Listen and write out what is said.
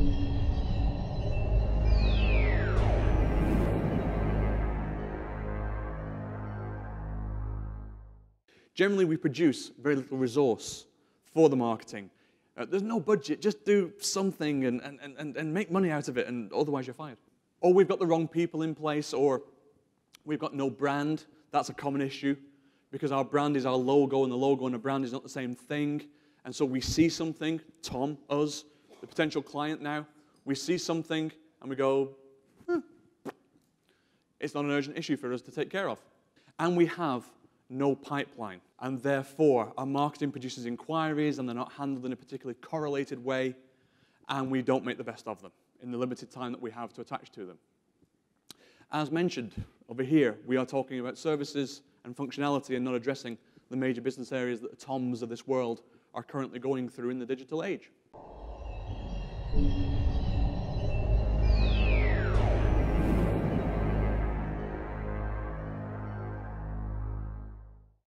Generally, we produce very little resource for the marketing. There's no budget, just do something and make money out of it, and otherwise you're fired. Or we've got the wrong people in place, or we've got no brand. That's a common issue, because our brand is our logo, and the logo and a brand is not the same thing. And so we see something, Tom, us, the potential client now, we see something, and we go, it's not an urgent issue for us to take care of. And we have no pipeline, and therefore our marketing produces inquiries and they're not handled in a particularly correlated way, and we don't make the best of them in the limited time that we have to attach to them. As mentioned over here, we are talking about services and functionality and not addressing the major business areas that the Toms of this world are currently going through in the digital age.